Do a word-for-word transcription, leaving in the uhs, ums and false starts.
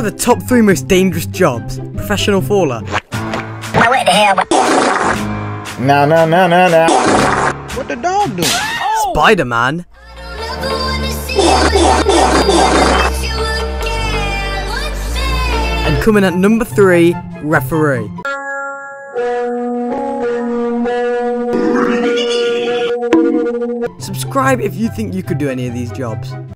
the top three most dangerous jobs. Professional faller. What the hell? No, no, no, no, no. What the dog doing? Spider-Man. And coming at number three, referee. Subscribe if you think you could do any of these jobs.